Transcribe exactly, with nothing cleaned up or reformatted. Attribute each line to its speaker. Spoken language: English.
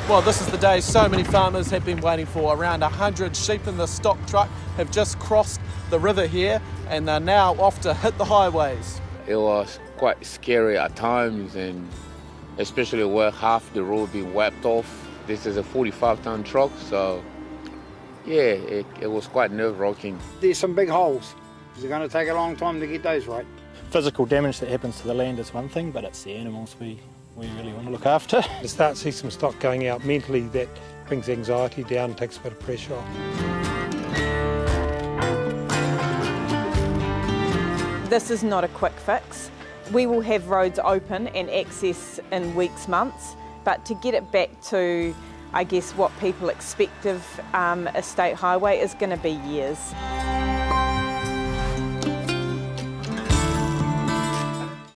Speaker 1: Well, this is the day so many farmers have been waiting for. Around one hundred sheep in the stock truck have just crossed the river here and they're now off to hit the highways.
Speaker 2: It was quite scary at times, and especially where half the road being wiped off. This is a forty-five ton truck, so yeah, it, it was quite nerve-wracking.
Speaker 3: There's some big holes. It's going to take a long time to get those right.
Speaker 4: Physical damage that happens to the land is one thing, but it's the animals we, we really want to look after.
Speaker 5: To start to see some stock going out mentally, that brings anxiety down, takes a bit of pressure off.
Speaker 6: This is not a quick fix. We will have roads open and access in weeks, months, but to get it back to, I guess, what people expect of um, a state highway is going to be years.